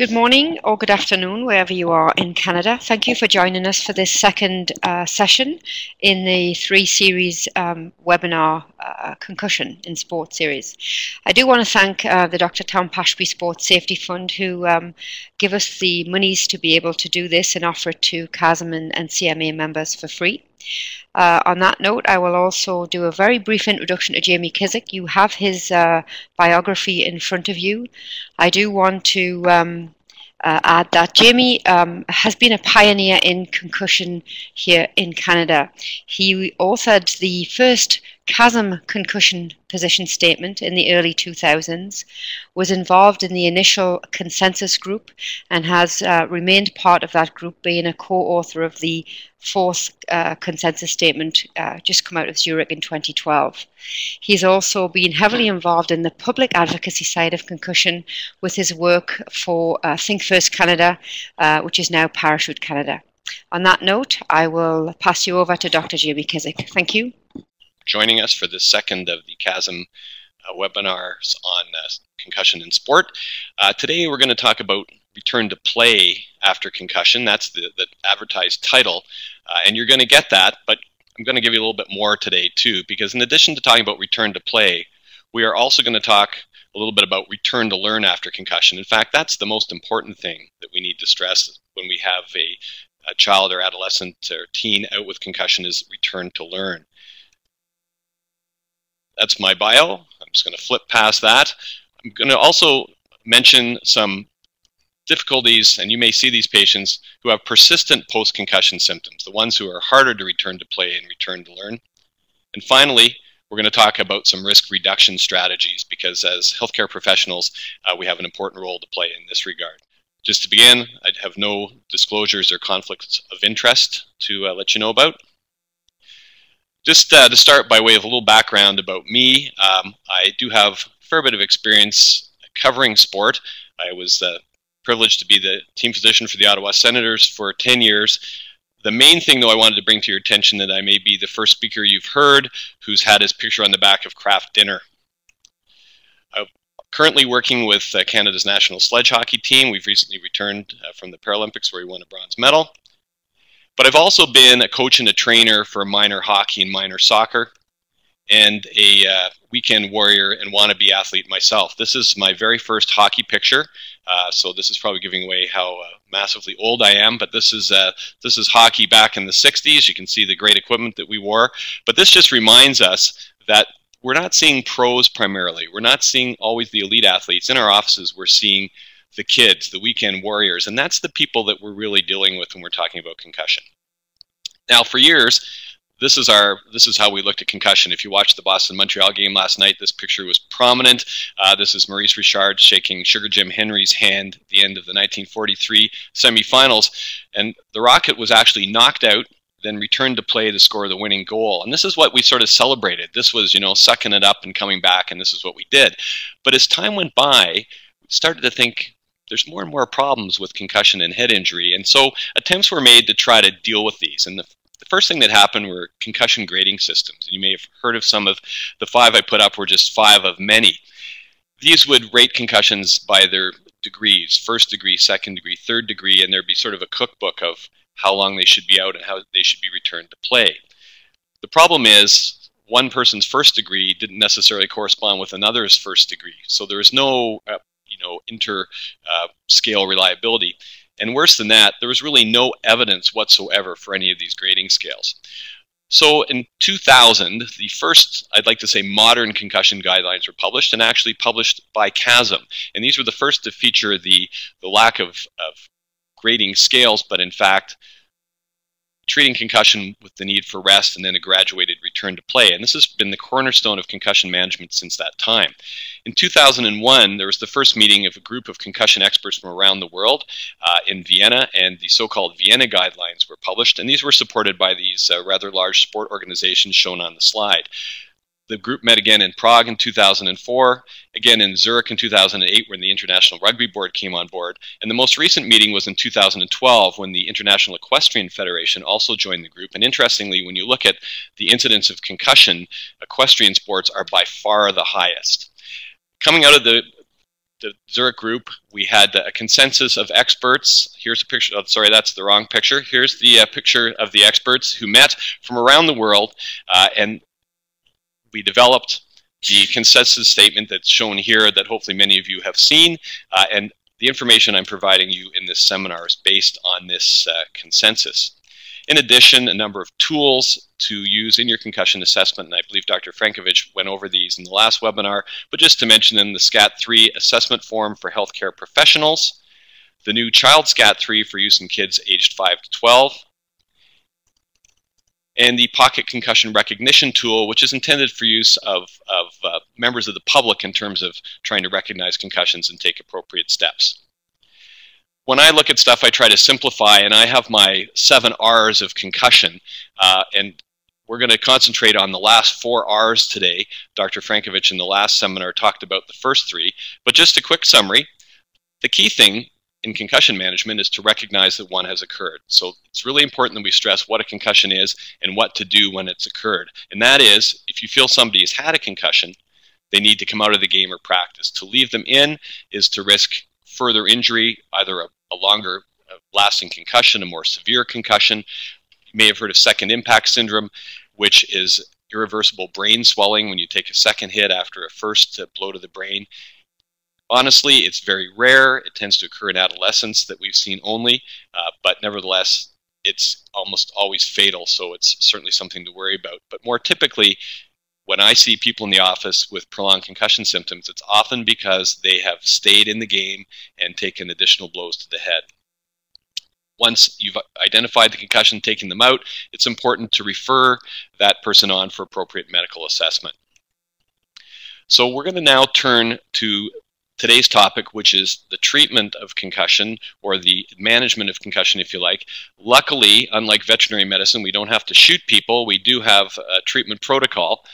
Good morning or good afternoon, wherever you are in Canada. Thank you for joining us for this second session in the three-series webinar Concussion in Sport series. I do want to thank the Dr. Tom Pashby Sports Safety Fund who give us the monies to be able to do this and offer it to CASM and CMA members for free. On that note, I will also do a very brief introduction to Jamie Kissick. You have his biography in front of you. I do want to add that Jamie has been a pioneer in concussion here in Canada. He authored the first CASM concussion position statement in the early 2000s, was involved in the initial consensus group and has remained part of that group, being a co-author of the fourth consensus statement just come out of Zurich in 2012. He's also been heavily involved in the public advocacy side of concussion with his work for Think First Canada, which is now Parachute Canada. On that note, I will pass you over to Dr. Jamie Kissick. Thank you. Joining us for the second of the CASM webinars on concussion in sport. Today we're going to talk about return to play after concussion. That's the advertised title, and you're going to get that, but I'm going to give you a little bit more today too, because in addition to talking about return to play, we are also going to talk a little bit about return to learn after concussion. In fact, that's the most important thing that we need to stress when we have a child or adolescent or teen out with concussion is return to learn. That's my bio. I'm just going to flip past that. I'm going to also mention some difficulties, and you may see these patients who have persistent post-concussion symptoms, the ones who are harder to return to play and return to learn. And finally, we're going to talk about some risk reduction strategies, because as healthcare professionals, we have an important role to play in this regard. Just to begin, I have no disclosures or conflicts of interest to let you know about. Just to start by way of a little background about me, I do have a fair bit of experience covering sport. I was privileged to be the team physician for the Ottawa Senators for 10 years. The main thing, though, I wanted to bring to your attention that I may be the first speaker you've heard who's had his picture on the back of Kraft Dinner. I'm currently working with Canada's national sledge hockey team. We've recently returned from the Paralympics where we won a bronze medal. But I've also been a coach and a trainer for minor hockey and minor soccer, and a weekend warrior and wannabe athlete myself. This is my very first hockey picture, so this is probably giving away how massively old I am, but this is hockey back in the 60s. You can see the great equipment that we wore, but this just reminds us that we're not seeing pros primarily. We're not seeing always the elite athletes. In our offices, we're seeing the kids, the weekend warriors, and that's the people that we're really dealing with when we're talking about concussion. Now, for years, this is how we looked at concussion. If you watched the Boston-Montreal game last night, this picture was prominent. This is Maurice Richard shaking Sugar Jim Henry's hand at the end of the 1943 semifinals, and the Rocket was actually knocked out, then returned to play to score the winning goal. And this is what we sort of celebrated. This was, you know, sucking it up and coming back, and this is what we did. But as time went by, we started to think, there's more and more problems with concussion and head injury, and so attempts were made to try to deal with these. And the first thing that happened were concussion grading systems. You may have heard of some of the 5 I put up were just 5 of many. These would rate concussions by their degrees, first degree, second degree, third degree, and there'd be sort of a cookbook of how long they should be out and how they should be returned to play. The problem is one person's first degree didn't necessarily correspond with another's first degree, so there was no inter-scale reliability. And worse than that, there was really no evidence whatsoever for any of these grading scales. So in 2000, the first, I'd like to say, modern concussion guidelines were published, and actually published by CASM. And these were the first to feature the lack of grading scales, but in fact, treating concussion with the need for rest and then a graduated return to play. And this has been the cornerstone of concussion management since that time. In 2001, there was the first meeting of a group of concussion experts from around the world in Vienna, and the so-called Vienna guidelines were published, and these were supported by these rather large sport organizations shown on the slide. The group met again in Prague in 2004, again in Zurich in 2008 when the International Rugby Board came on board, and the most recent meeting was in 2012 when the International Equestrian Federation also joined the group. And interestingly, when you look at the incidence of concussion, equestrian sports are by far the highest. Coming out of the the Zurich group, we had a consensus of experts. Here's a picture. Oh, sorry, that's the wrong picture. Here's the picture of the experts who met from around the world, and we developed the consensus statement that's shown here that hopefully many of you have seen, and the information I'm providing you in this seminar is based on this consensus. In addition, a number of tools to use in your concussion assessment, and I believe Dr. Frankovich went over these in the last webinar, but just to mention them, the SCAT-3 assessment form for healthcare professionals, the new Child SCAT-3 for use in kids aged 5 to 12, and the Pocket Concussion Recognition tool, which is intended for use of members of the public in terms of trying to recognize concussions and take appropriate steps. When I look at stuff, I try to simplify, and I have my 7 R's of concussion, and we're going to concentrate on the last 4 R's today. Dr. Frankovich in the last seminar talked about the first 3, but just a quick summary. The key thing in concussion management is to recognize that one has occurred. So it's really important that we stress what a concussion is and what to do when it's occurred. And that is, if you feel somebody has had a concussion, they need to come out of the game or practice. To leave them in is to risk further injury, either a longer lasting concussion, a more severe concussion. You may have heard of second impact syndrome, which is irreversible brain swelling when you take a second hit after a first blow to the brain. Honestly, it's very rare. It tends to occur in adolescence that we've seen only, but nevertheless, it's almost always fatal, so it's certainly something to worry about. But more typically, when I see people in the office with prolonged concussion symptoms, it's often because they have stayed in the game and taken additional blows to the head. Once you've identified the concussion, taking them out, it's important to refer that person on for appropriate medical assessment. So we're going to now turn to today's topic, which is the treatment of concussion, or the management of concussion, if you like. Luckily, unlike veterinary medicine, we don't have to shoot people. We do have a treatment protocol.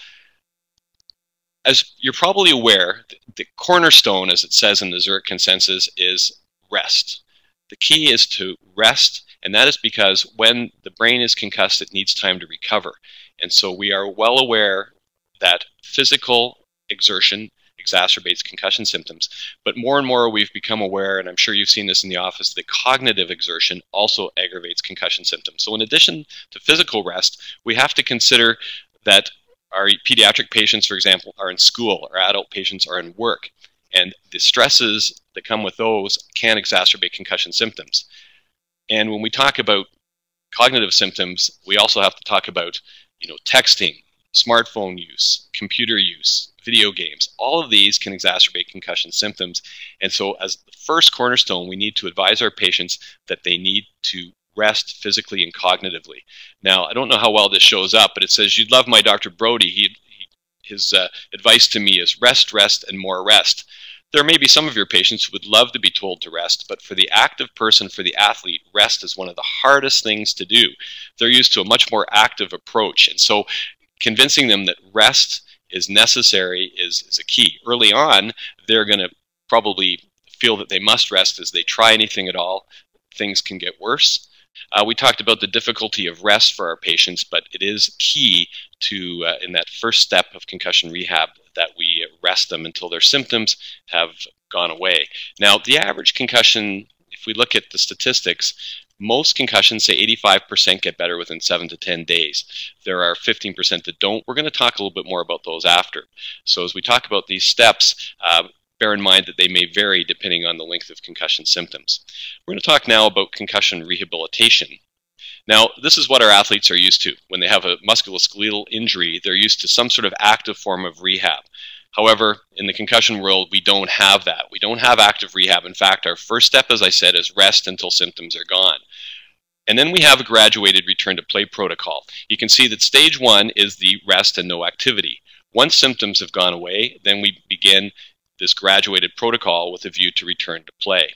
As you're probably aware, the cornerstone, as it says in the Zurich consensus, is rest. The key is to rest, and that is because when the brain is concussed, it needs time to recover. And so we are well aware that physical exertion exacerbates concussion symptoms. But more and more we've become aware, and I'm sure you've seen this in the office, that cognitive exertion also aggravates concussion symptoms. So in addition to physical rest, we have to consider that our pediatric patients, for example, are in school, our adult patients are in work, and the stresses that come with those can exacerbate concussion symptoms. And when we talk about cognitive symptoms, we also have to talk about, texting, smartphone use, computer use, video games. All of these can exacerbate concussion symptoms. And so as the first cornerstone, we need to advise our patients that they need to rest physically and cognitively. Now, I don't know how well this shows up, but it says, "You'd love my Dr. Brody. His advice to me is rest, rest, and more rest." There may be some of your patients who would love to be told to rest, but for the active person, for the athlete, rest is one of the hardest things to do. They're used to a much more active approach, and so convincing them that rest is necessary is a key. Early on, they're going to probably feel that they must rest as they try anything at all. Things can get worse. We talked about the difficulty of rest for our patients, but it is key to, in that first step of concussion rehab, that we rest them until their symptoms have gone away. Now, the average concussion, if we look at the statistics, most concussions, say 85%, get better within 7 to 10 days. There are 15% that don't. We're going to talk a little bit more about those after. So as we talk about these steps, bear in mind that they may vary depending on the length of concussion symptoms. We're going to talk now about concussion rehabilitation. Now, this is what our athletes are used to. When they have a musculoskeletal injury, they're used to some sort of active form of rehab. However, in the concussion world, we don't have that. We don't have active rehab. In fact, our first step, as I said, is rest until symptoms are gone. And then we have a graduated return to play protocol. You can see that stage 1 is the rest and no activity. Once symptoms have gone away, then we begin this graduated protocol with a view to return to play.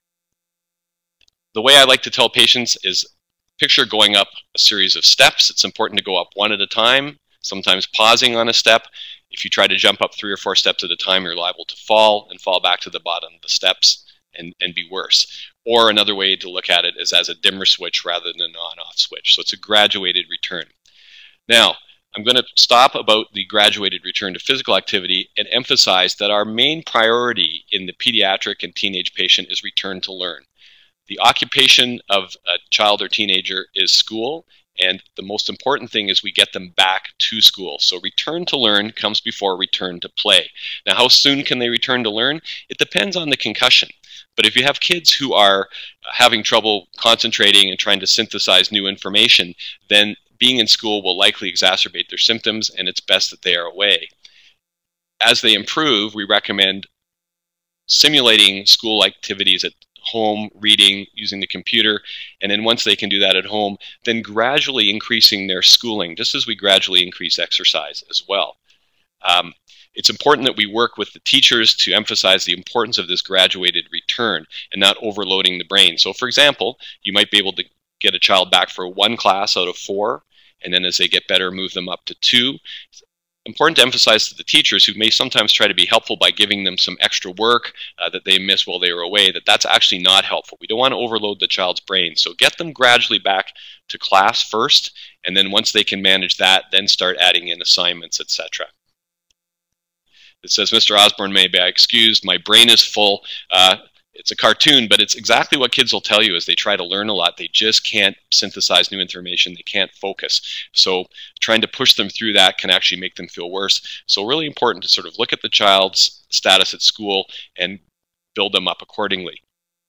The way I like to tell patients is picture going up a series of steps. It's important to go up one at a time, sometimes pausing on a step. If you try to jump up 3 or 4 steps at a time, you're liable to fall and fall back to the bottom of the steps and be worse. Or another way to look at it is as a dimmer switch rather than an on-off switch. So it's a graduated return. Now, I'm going to stop about the graduated return to physical activity and emphasize that our main priority in the pediatric and teenage patient is return to learn. The occupation of a child or teenager is school, and the most important thing is we get them back to school. So return to learn comes before return to play. Now, how soon can they return to learn? It depends on the concussion. But if you have kids who are having trouble concentrating and trying to synthesize new information, then being in school will likely exacerbate their symptoms, and it's best that they are away. As they improve, we recommend simulating school activities at home, reading, using the computer, and then once they can do that at home, then gradually increasing their schooling, just as we gradually increase exercise as well. It's important that we work with the teachers to emphasize the importance of this graduated return and not overloading the brain. So for example, you might be able to get a child back for 1 class out of 4, and then as they get better, move them up to 2. Important to emphasize to the teachers, who may sometimes try to be helpful by giving them some extra work that they missed while they were away, that that's actually not helpful. We don't want to overload the child's brain. So get them gradually back to class first, and then once they can manage that, then start adding in assignments, etc. It says, Mr. Osborne, may I excuse, my brain is full. It's a cartoon, but it's exactly what kids will tell you as they try to learn a lot. They just can't synthesize new information. They can't focus. So trying to push them through that can actually make them feel worse. So really important to sort of look at the child's status at school and build them up accordingly.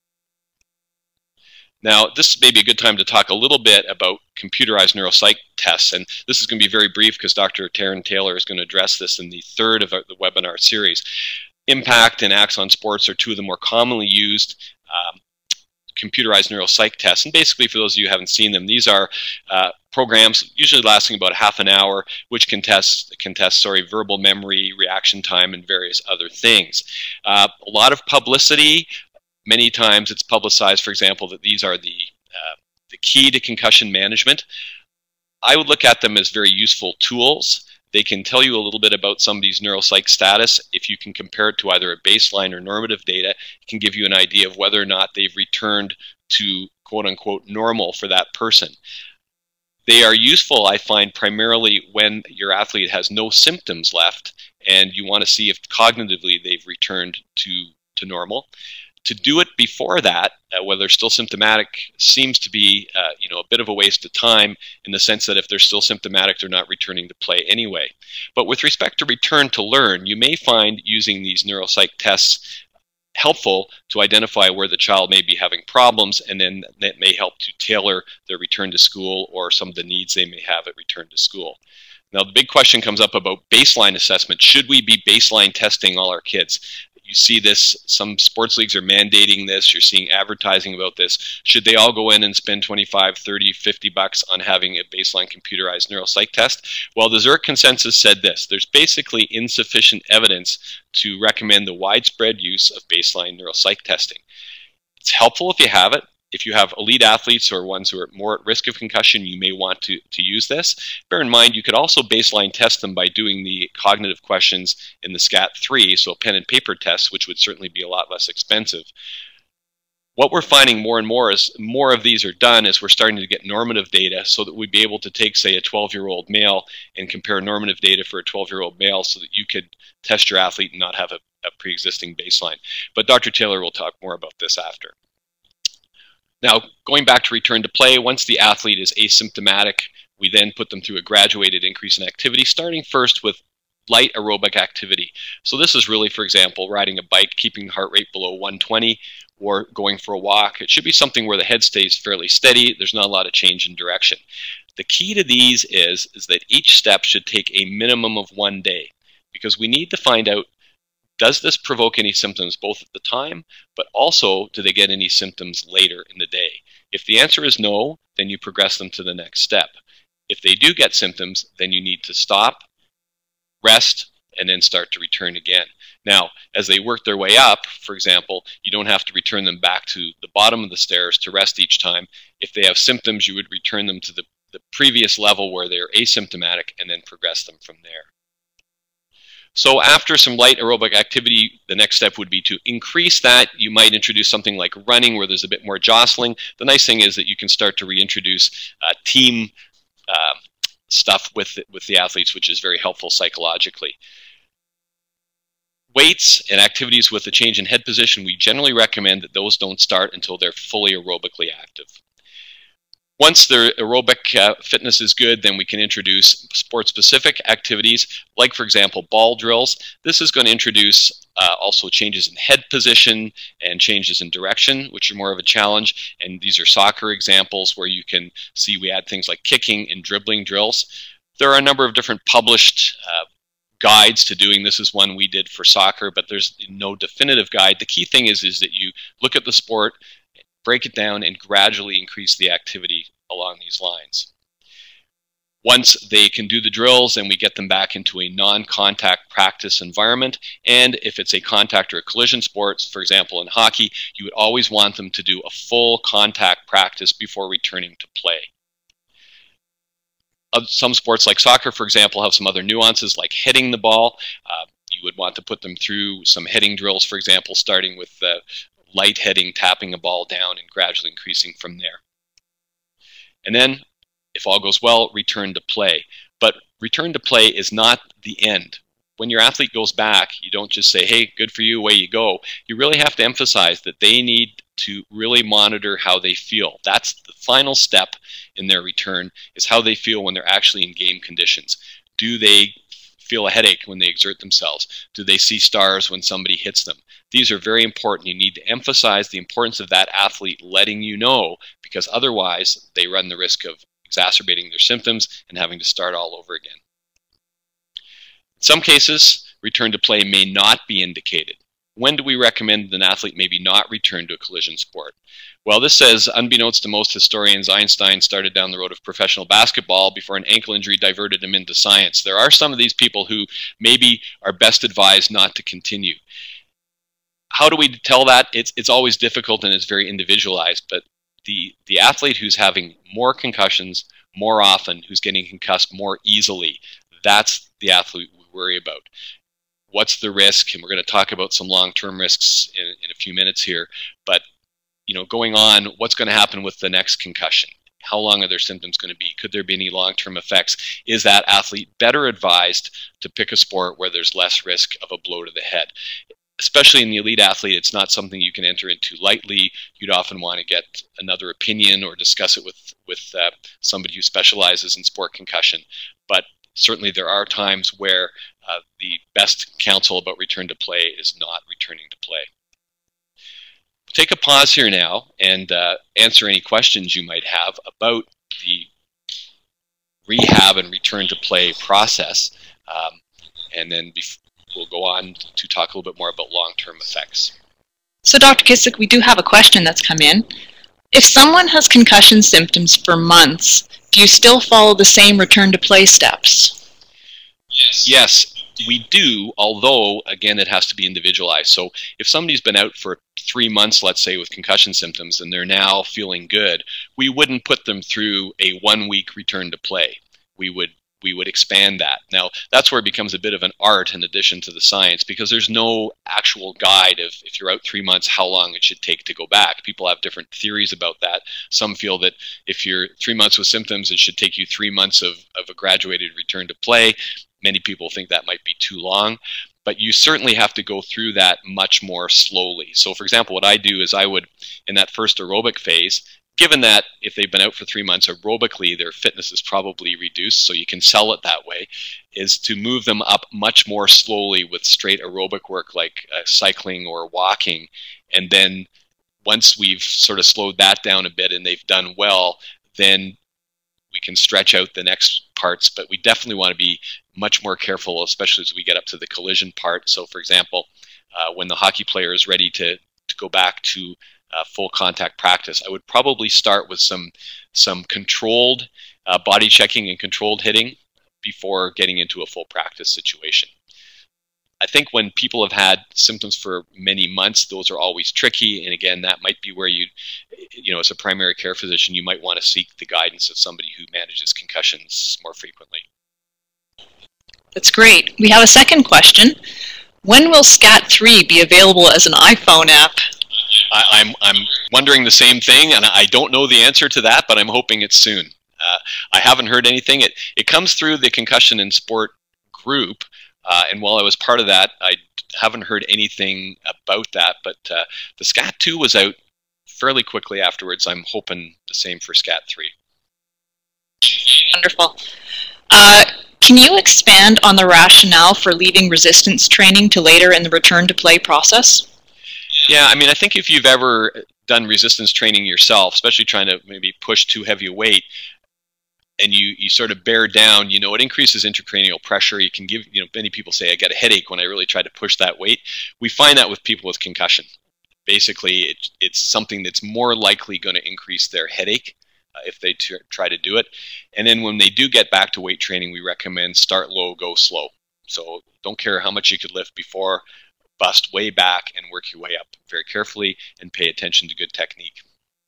Now, this may be a good time to talk a little bit about computerized neuropsych tests, and this is going to be very brief because Dr. Taryn Taylor is going to address this in the 3rd of the webinar series. Impact and Axon Sports are 2 of the more commonly used computerized neuropsych tests. And basically, for those of you who haven't seen them, these are programs usually lasting about half an hour, which can test verbal memory, reaction time, and various other things. A lot of publicity. Many times it's publicized, for example, that these are the key to concussion management. I would look at them as very useful tools. They can tell you a little bit about somebody's neuropsych status. If you can compare it to either a baseline or normative data, it can give you an idea of whether or not they've returned to quote-unquote normal for that person. They are useful, I find, primarily when your athlete has no symptoms left and you want to see if cognitively they've returned to normal. To do it before that, whether they're still symptomatic, seems to be a bit of a waste of time, in the sense that if they're still symptomatic, they're not returning to play anyway. But with respect to return to learn, you may find using these neuropsych tests helpful to identify where the child may be having problems, and then that may help to tailor their return to school or some of the needs they may have at return to school. Now, the big question comes up about baseline assessment. Should we be baseline testing all our kids? You see this, some sports leagues are mandating this, you're seeing advertising about this. Should they all go in and spend 25, 30, 50 bucks on having a baseline computerized neuropsych test? Well, the Zurich consensus said this: there's basically insufficient evidence to recommend the widespread use of baseline neuropsych testing. It's helpful if you have it. If you have elite athletes or ones who are more at risk of concussion, you may want to use this. Bear in mind, you could also baseline test them by doing the cognitive questions in the SCAT-3, so pen and paper tests, which would certainly be a lot less expensive. What we're finding more and more as more of these are done is we're starting to get normative data, so that we'd be able to take, say, a 12-year-old male and compare normative data for a 12-year-old male, so that you could test your athlete and not have a pre-existing baseline. But Dr. Taylor will talk more about this after. Now, going back to return to play, once the athlete is asymptomatic, we then put them through a graduated increase in activity, starting first with light aerobic activity. So this is really, for example, riding a bike, keeping heart rate below 120, or going for a walk. It should be something where the head stays fairly steady. There's not a lot of change in direction. The key to these is that each step should take a minimum of 1 day, because we need to find out, does this provoke any symptoms both at the time, but also do they get any symptoms later in the day? If the answer is no, then you progress them to the next step. If they do get symptoms, then you need to stop, rest, and then start to return again. Now, as they work their way up, for example, you don't have to return them back to the bottom of the stairs to rest each time. If they have symptoms, you would return them to the previous level where they're asymptomatic and then progress them from there. So after some light aerobic activity, the next step would be to increase that. You might introduce something like running, where there's a bit more jostling. The nice thing is that you can start to reintroduce team stuff with the athletes, which is very helpful psychologically. Weights and activities with a change in head position, we generally recommend that those don't start until they're fully aerobically active. Once their aerobic fitness is good, then we can introduce sport-specific activities, like, for example, ball drills. This is going to introduce also changes in head position and changes in direction, which are more of a challenge. And these are soccer examples where you can see we add things like kicking and dribbling drills. There are a number of different published guides to doing this. Is one we did for soccer, but there's no definitive guide. The key thing is that you look at the sport, break it down, and gradually increase the activity along these lines. Once they can do the drills, then we get them back into a non-contact practice environment. And if it's a contact or a collision sport, for example in hockey, you would always want them to do a full contact practice before returning to play. Some sports like soccer, for example, have some other nuances like hitting the ball. You would want to put them through some heading drills, for example, starting with light heading, tapping a ball down, and gradually increasing from there. And then, if all goes well, return to play. But return to play is not the end. When your athlete goes back, you don't just say, hey, good for you, away you go. You really have to emphasize that they need to really monitor how they feel. That's the final step in their return, is how they feel when they're actually in game conditions. Do they feel a headache when they exert themselves? Do they see stars when somebody hits them? These are very important. You need to emphasize the importance of that athlete letting you know, because otherwise they run the risk of exacerbating their symptoms and having to start all over again. In some cases, return to play may not be indicated. When do we recommend an athlete maybe not return to a collision sport? Well, this says, unbeknownst to most historians, Einstein started down the road of professional basketball before an ankle injury diverted him into science. There are some of these people who maybe are best advised not to continue. How do we tell that? It's always difficult and it's very individualized, but the athlete who's having more concussions more often, who's getting concussed more easily, that's the athlete we worry about. What's the risk? And we're going to talk about some long-term risks in a few minutes here. But going on, what's going to happen with the next concussion? How long are their symptoms going to be? Could there be any long-term effects? Is that athlete better advised to pick a sport where there's less risk of a blow to the head? Especially in the elite athlete, it's not something you can enter into lightly. You'd often want to get another opinion or discuss it with somebody who specializes in sport concussion. But certainly there are times where the best counsel about return to play is not returning to play. Take a pause here now and answer any questions you might have about the rehab and return to play process. And then we'll go on to talk a little bit more about long-term effects. So Dr. Kissick, we do have a question that's come in. If someone has concussion symptoms for months, do you still follow the same return to play steps? Yes, we do, although, again, it has to be individualized. So if somebody's been out for 3 months, let's say, with concussion symptoms, and they're now feeling good, we wouldn't put them through a 1-week return to play. We would expand that. Now, that's where it becomes a bit of an art in addition to the science, because there's no actual guide of, if you're out 3 months, how long it should take to go back. People have different theories about that. Some feel that if you're 3 months with symptoms, it should take you 3 months of a graduated return to play. Many people think that might be too long, but you certainly have to go through that much more slowly. So, for example, what I do is I would, in that first aerobic phase, given that if they've been out for 3 months aerobically, their fitness is probably reduced, so you can sell it that way, is to move them up much more slowly with straight aerobic work like cycling or walking. And then once we've sort of slowed that down a bit and they've done well, then we can stretch out the next parts. But we definitely want to be much more careful, especially as we get up to the collision part. So, for example, when the hockey player is ready to go back to full contact practice, I would probably start with some controlled body checking and controlled hitting before getting into a full practice situation. I think when people have had symptoms for many months, those are always tricky. And again, that might be where you know, as a primary care physician, you might want to seek the guidance of somebody who manages concussions more frequently. That's great. We have a second question. When will SCAT3 be available as an iPhone app? I'm wondering the same thing, and I don't know the answer to that, but I'm hoping it's soon. I haven't heard anything. It comes through the Concussion in Sport group, and while I was part of that, I haven't heard anything about that, but the SCAT2 was out fairly quickly afterwards. I'm hoping the same for SCAT3. Wonderful. Can you expand on the rationale for leaving resistance training to later in the return to play process? Yeah, I mean, I think if you've ever done resistance training yourself, especially trying to maybe push too heavy a weight, and you sort of bear down, you know, it increases intracranial pressure. You can give, you know, many people say, I get a headache when I really try to push that weight. We find that with people with concussion. Basically, it's something that's more likely going to increase their headache if they try to do it. And then when they do get back to weight training, we recommend start low, go slow. So don't care how much you could lift before, bust way back and work your way up very carefully and pay attention to good technique.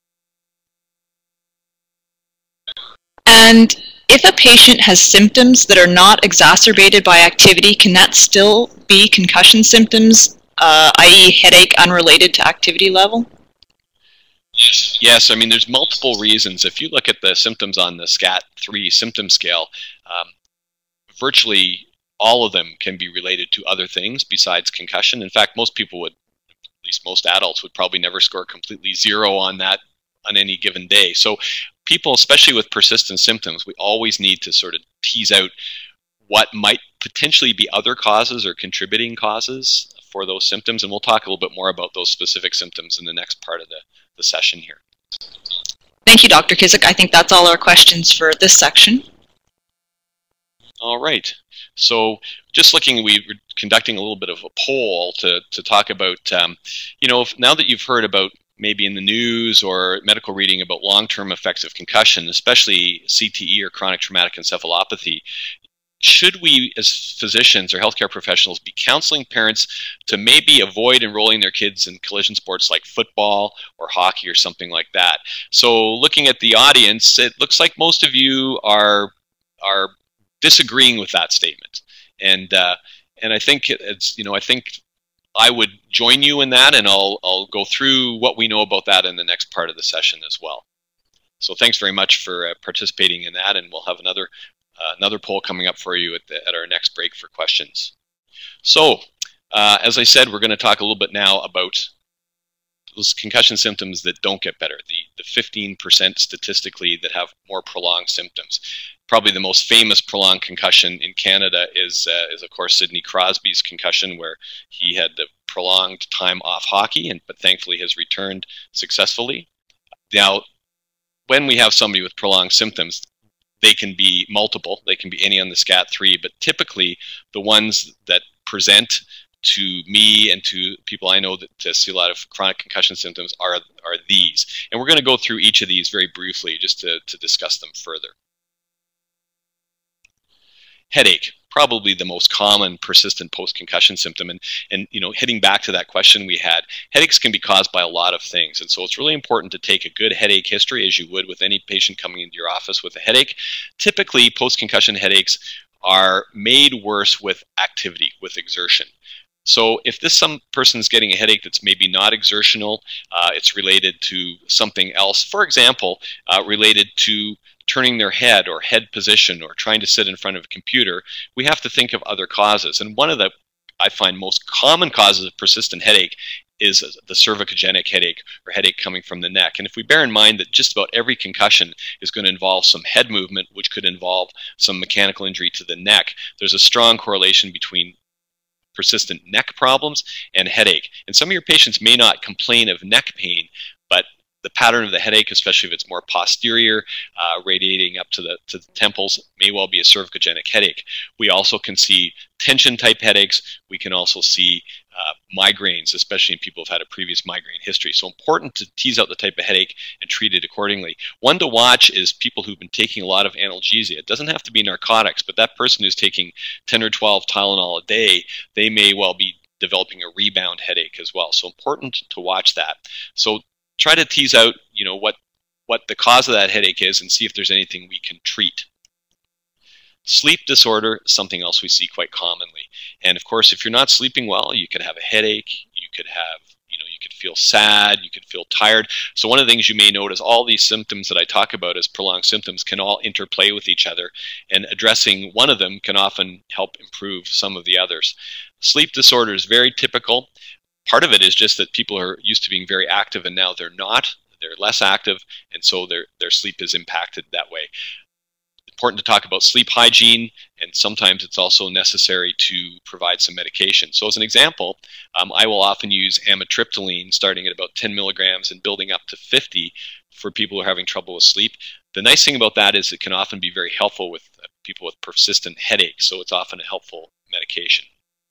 And if a patient has symptoms that are not exacerbated by activity, can that still be concussion symptoms, i.e. headache unrelated to activity level? Yes, I mean, there's multiple reasons. If you look at the symptoms on the SCAT3 symptom scale, virtually all of them can be related to other things besides concussion. In fact, most people would, at least most adults, would probably never score completely 0 on that on any given day. So people, especially with persistent symptoms, we always need to sort of tease out what might potentially be other causes or contributing causes for those symptoms. And we'll talk a little bit more about those specific symptoms in the next part of the session here. Thank you, Dr. Kissick. I think that's all our questions for this section. All right. So just looking, we were conducting a little bit of a poll to talk about, you know, now that you've heard about maybe in the news or medical reading about long-term effects of concussion, especially CTE or chronic traumatic encephalopathy, should we as physicians or healthcare professionals be counseling parents to maybe avoid enrolling their kids in collision sports like football or hockey or something like that? So looking at the audience, it looks like most of you are disagreeing with that statement. And I think it's, you know, I think I would join you in that, and I'll go through what we know about that in the next part of the session as well. So thanks very much for participating in that, and we'll have another poll coming up for you at our next break for questions. So, as I said, we're going to talk a little bit now about those concussion symptoms that don't get better, the 15% statistically that have more prolonged symptoms. Probably the most famous prolonged concussion in Canada is of course Sidney Crosby's concussion, where he had the prolonged time off hockey, but thankfully has returned successfully. Now, when we have somebody with prolonged symptoms, they can be multiple. They can be any on the SCAT3, but typically the ones that present to me and to people I know that see a lot of chronic concussion symptoms are these. And we're going to go through each of these very briefly just to discuss them further. Headache, probably the most common persistent post-concussion symptom. And you know, hitting back to that question we had, headaches can be caused by a lot of things. And so it's really important to take a good headache history, as you would with any patient coming into your office with a headache. Typically, post-concussion headaches are made worse with activity, with exertion. So if some person's getting a headache that's maybe not exertional, it's related to something else. For example, related to turning their head or head position or trying to sit in front of a computer, we have to think of other causes. And one of the, I find, most common causes of persistent headache is the cervicogenic headache, or headache coming from the neck. And if we bear in mind that just about every concussion is going to involve some head movement, which could involve some mechanical injury to the neck, there's a strong correlation between persistent neck problems and headache. And some of your patients may not complain of neck pain, but the pattern of the headache, especially if it's more posterior, radiating up to the temples, may well be a cervicogenic headache. We also can see tension-type headaches. We can also see migraines, especially in people who've had a previous migraine history. So important to tease out the type of headache and treat it accordingly. One to watch is people who've been taking a lot of analgesia. It doesn't have to be narcotics, but that person who's taking 10 or 12 Tylenol a day, they may well be developing a rebound headache as well. So important to watch that. So try to tease out, you know, what the cause of that headache is and see if there's anything we can treat. Sleep disorder is something else we see quite commonly. And of course, if you're not sleeping well, you could have a headache, you could have, you know, you could feel sad, you can feel tired. So one of the things you may notice, all these symptoms that I talk about as prolonged symptoms can all interplay with each other, and addressing one of them can often help improve some of the others. Sleep disorder is very typical. Part of it is just that people are used to being very active and now they're not. They're less active, and so their sleep is impacted that way. Important to talk about sleep hygiene, and sometimes it's also necessary to provide some medication. So as an example, I will often use amitriptyline starting at about 10 milligrams and building up to 50 for people who are having trouble with sleep. The nice thing about that is it can often be very helpful with people with persistent headaches, so it's often a helpful medication.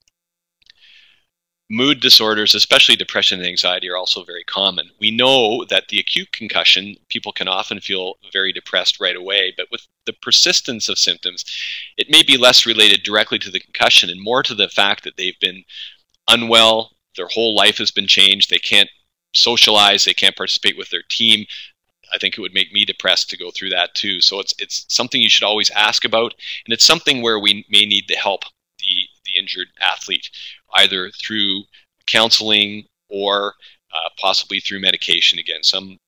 Mood disorders, especially depression and anxiety, are also very common. We know that the acute concussion, people can often feel very depressed right away, but with the persistence of symptoms, it may be less related directly to the concussion and more to the fact that they've been unwell, their whole life has been changed, they can't socialize, they can't participate with their team. I think it would make me depressed to go through that too. So it's something you should always ask about, and it's something where we may need to help the injured athlete, either through counseling or possibly through medication. Again, some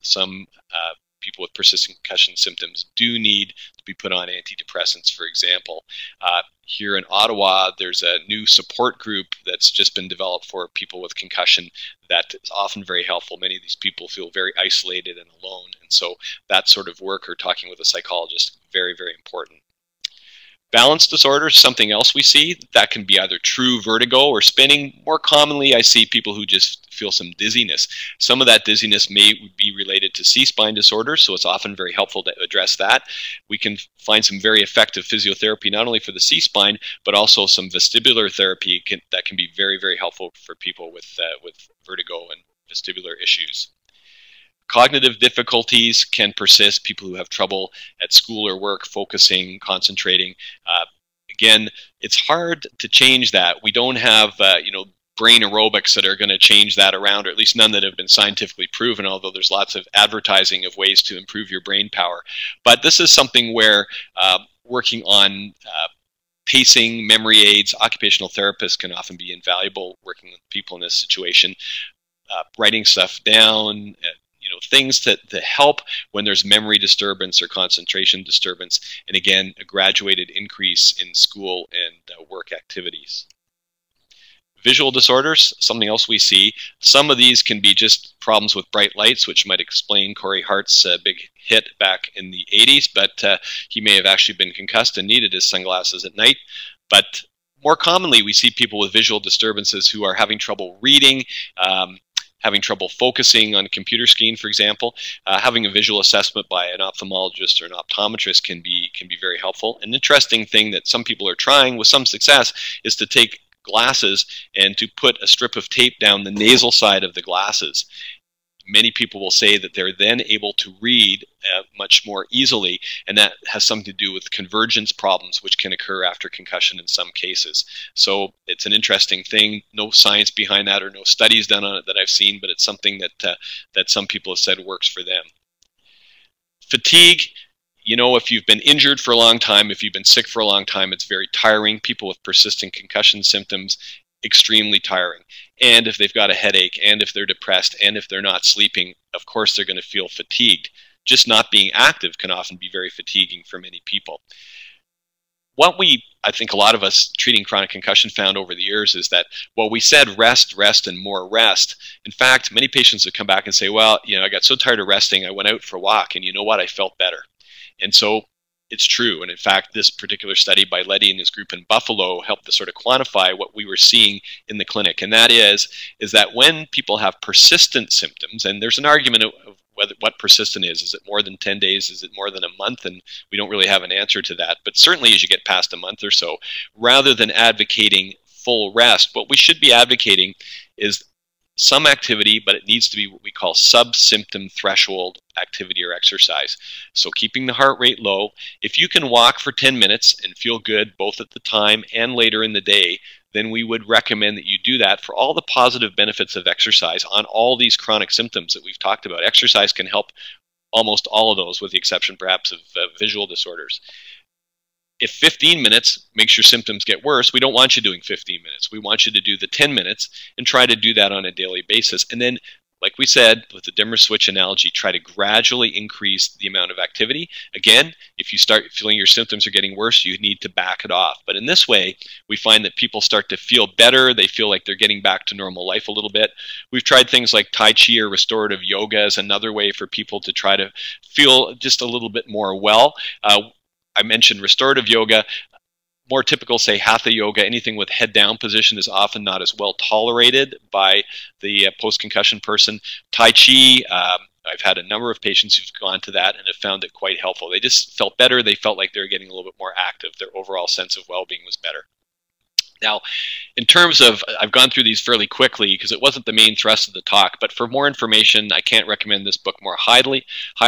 people with persistent concussion symptoms do need to be put on antidepressants, for example. Here in Ottawa, there's a new support group that's just been developed for people with concussion that is often very helpful. Many of these people feel very isolated and alone, and so that sort of work or talking with a psychologist, very, very important. Balance disorder is something else we see. That can be either true vertigo or spinning. More commonly, I see people who just feel some dizziness. Some of that dizziness may be related to C-spine disorders, so it's often very helpful to address that. We can find some very effective physiotherapy, not only for the C-spine, but also some vestibular therapy that can be very, very helpful for people with vertigo and vestibular issues. Cognitive difficulties can persist, people who have trouble at school or work, focusing, concentrating. Again, it's hard to change that. We don't have brain aerobics that are going to change that around, or at least none that have been scientifically proven, although there's lots of advertising of ways to improve your brain power. But this is something where working on pacing, memory aids, occupational therapists can often be invaluable working with people in this situation. Writing stuff down, things to help when there's memory disturbance or concentration disturbance, and again, a graduated increase in school and work activities. Visual disorders, something else we see. Some of these can be just problems with bright lights, which might explain Corey Hart's big hit back in the 80s, but he may have actually been concussed and needed his sunglasses at night. But more commonly, we see people with visual disturbances who are having trouble reading, having trouble focusing on a computer screen, for example. Having a visual assessment by an ophthalmologist or an optometrist can be very helpful. An interesting thing that some people are trying with some success is to take glasses and to put a strip of tape down the nasal side of the glasses. Many people will say that they're then able to read much more easily, and that has something to do with convergence problems, which can occur after concussion in some cases. So it's an interesting thing. No science behind that or no studies done on it that I've seen, but it's something that some people have said works for them. Fatigue, if you've been injured for a long time, if you've been sick for a long time, it's very tiring. People with persistent concussion symptoms, extremely tiring. And if they've got a headache, and if they're depressed, and if they're not sleeping, of course they're going to feel fatigued. Just not being active can often be very fatiguing for many people. What I think a lot of us treating chronic concussion found over the years is that, well, we said rest, rest, and more rest. In fact, many patients have come back and say, well, I got so tired of resting, I went out for a walk, and you know what, I felt better. And so it's true. And in fact, this particular study by Letty and his group in Buffalo helped to sort of quantify what we were seeing in the clinic. And that is that when people have persistent symptoms, and there's an argument of what persistent is. Is it more than 10 days? Is it more than a month? And we don't really have an answer to that. But certainly as you get past a month or so, rather than advocating full rest, what we should be advocating is some activity, but it needs to be what we call sub-symptom threshold activity or exercise. So keeping the heart rate low. If you can walk for 10 minutes and feel good both at the time and later in the day, then we would recommend that you do that for all the positive benefits of exercise on all these chronic symptoms that we've talked about. Exercise can help almost all of those, with the exception perhaps of visual disorders. If 15 minutes makes your symptoms get worse, we don't want you doing 15 minutes. We want you to do the 10 minutes and try to do that on a daily basis. And then like we said, with the dimmer switch analogy, try to gradually increase the amount of activity. Again, if you start feeling your symptoms are getting worse, you need to back it off. But in this way, we find that people start to feel better. They feel like they're getting back to normal life a little bit. We've tried things like Tai Chi or restorative yoga as another way for people to try to feel just a little bit more well. I mentioned restorative yoga. More typical, say, hatha yoga, anything with head down position is often not as well tolerated by the post-concussion person. Tai Chi, I've had a number of patients who've gone to that and have found it quite helpful. They just felt better. They felt like they were getting a little bit more active. Their overall sense of well-being was better. Now, in terms of, I've gone through these fairly quickly because it wasn't the main thrust of the talk, but for more information, I can't recommend this book more highly.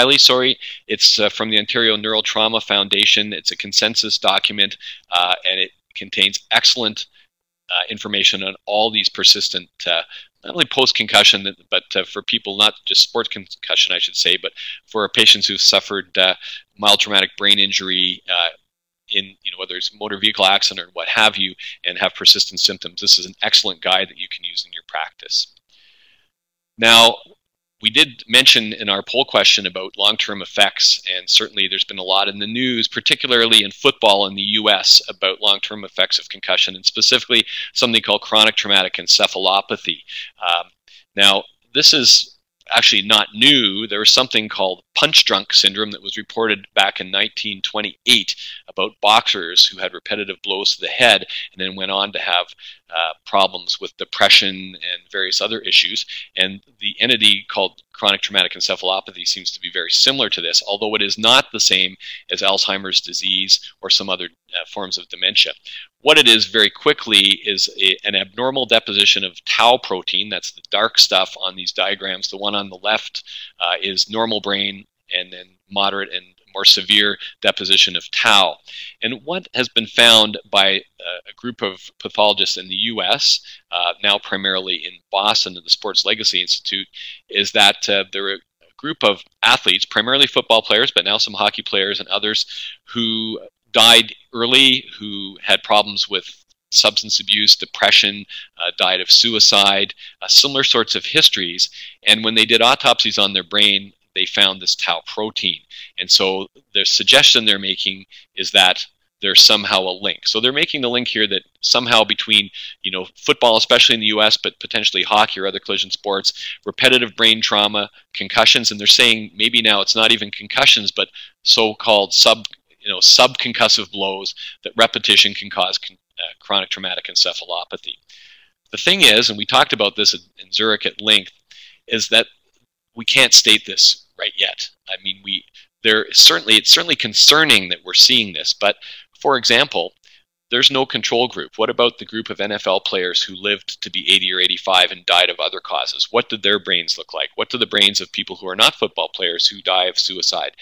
It's from the Ontario Neural Trauma Foundation. It's a consensus document, and it contains excellent information on all these persistent, not only post-concussion, but for people, not just sports concussion, I should say, but for patients who've suffered mild traumatic brain injury, in whether it's motor vehicle accident or what have you, and have persistent symptoms. This is an excellent guide that you can use in your practice. Now, we did mention in our poll question about long-term effects, and certainly there's been a lot in the news, particularly in football in the US, about long-term effects of concussion, and specifically something called chronic traumatic encephalopathy. Now, this is actually not new. There was something called punch drunk syndrome that was reported back in 1928 about boxers who had repetitive blows to the head and then went on to have problems with depression and various other issues. And the entity called chronic traumatic encephalopathy seems to be very similar to this, although it is not the same as Alzheimer's disease or some other forms of dementia. What it is very quickly is an abnormal deposition of tau protein. That's the dark stuff on these diagrams. The one on the left is normal brain, and then moderate and more severe deposition of tau. And what has been found by a group of pathologists in the US, now primarily in Boston at the Sports Legacy Institute, is that there are a group of athletes, primarily football players, but now some hockey players and others, who died early, who had problems with substance abuse, depression, died of suicide, similar sorts of histories. And when they did autopsies on their brain, they found this tau protein. And so the suggestion they're making is that there's somehow a link. So they're making the link here that somehow between, football, especially in the US, but potentially hockey or other collision sports, repetitive brain trauma, concussions, and they're saying maybe now it's not even concussions, but so-called subconcussive blows, that repetition can cause chronic traumatic encephalopathy. The thing is, and we talked about this in Zurich at length, is that we can't state this right yet. I mean, it's certainly concerning that we're seeing this, but for example, there's no control group. What about the group of NFL players who lived to be 80 or 85 and died of other causes? What did their brains look like? What do the brains of people who are not football players who die of suicide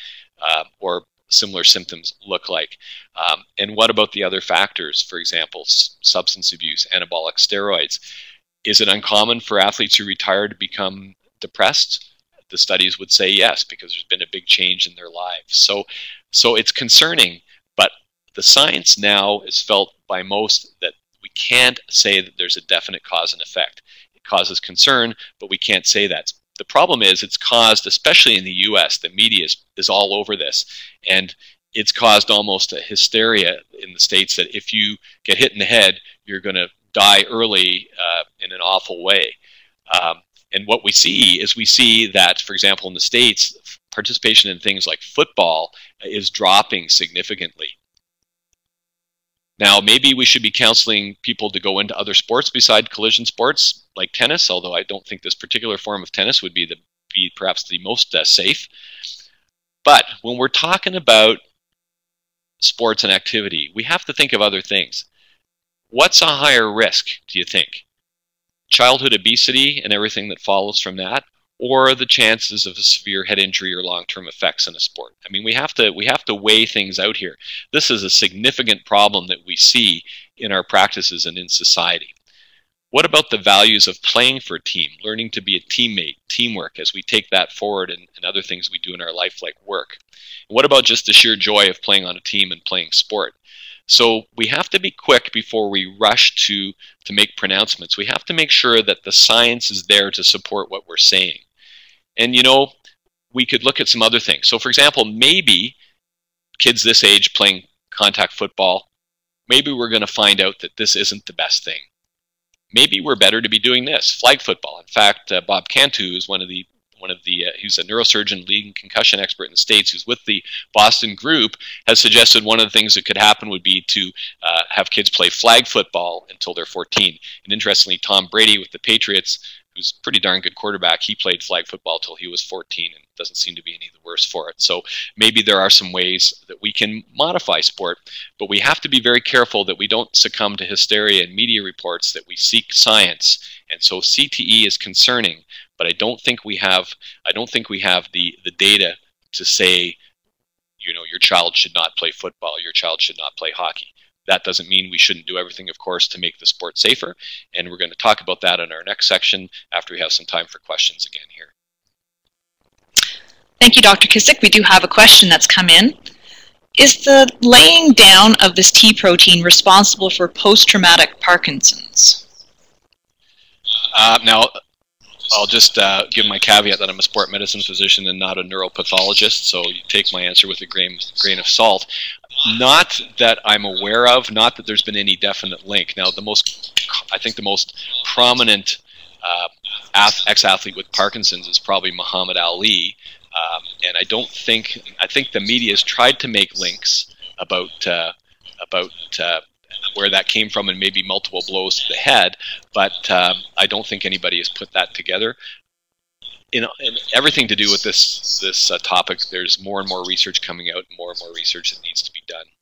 or similar symptoms look like? And what about the other factors, for example, substance abuse, anabolic steroids? Is it uncommon for athletes who retire to become depressed? The studies would say yes, because there's been a big change in their lives. So it's concerning, but the science now is felt by most that we can't say that there's a definite cause and effect. It causes concern, but we can't say that. The problem is it's caused, especially in the US, the media is all over this, and it's caused almost a hysteria in the States that if you get hit in the head, you're going to die early in an awful way. And what we see is that, for example, in the States, participation in things like football is dropping significantly. Now, maybe we should be counseling people to go into other sports beside collision sports, like tennis, although I don't think this particular form of tennis would be perhaps the most safe. But when we're talking about sports and activity, we have to think of other things. What's a higher risk, do you think? Childhood obesity and everything that follows from that, or the chances of a severe head injury or long-term effects in a sport? I mean, we have to weigh things out here. This is a significant problem that we see in our practices and in society. What about the values of playing for a team, learning to be a teammate, teamwork, as we take that forward and other things we do in our life like work? And what about just the sheer joy of playing on a team and playing sport? So we have to be quick before we rush to make pronouncements. We have to make sure that the science is there to support what we're saying. And you know, we could look at some other things. So for example, maybe kids this age playing contact football, maybe we're going to find out that this isn't the best thing. Maybe we're better to be doing this, flag football. In fact, Bob Cantu is he's a neurosurgeon, leading concussion expert in the States, who's with the Boston group, has suggested one of the things that could happen would be to have kids play flag football until they're 14. And interestingly, Tom Brady with the Patriots, who's a pretty darn good quarterback, he played flag football till he was 14 and doesn't seem to be any the worse for it. So maybe there are some ways that we can modify sport, but we have to be very careful that we don't succumb to hysteria and media reports, that we seek science. And so CTE is concerning, but I don't think we have the data to say, you know, your child should not play football, your child should not play hockey. That doesn't mean we shouldn't do everything, of course, to make the sport safer. And we're going to talk about that in our next section after we have some time for questions again here. Thank you, Dr. Kissick. We do have a question that's come in. Is the laying down of this T protein responsible for post-traumatic Parkinson's? Now, I'll just give my caveat that I'm a sport medicine physician and not a neuropathologist, so you take my answer with a grain of salt. Not that I'm aware of, not that there's been any definite link. Now, I think the most prominent ex-athlete with Parkinson's is probably Muhammad Ali, and I think the media has tried to make links about where that came from and maybe multiple blows to the head, but I don't think anybody has put that together. In everything to do with this topic, there's more and more research coming out, and more research that needs to be done.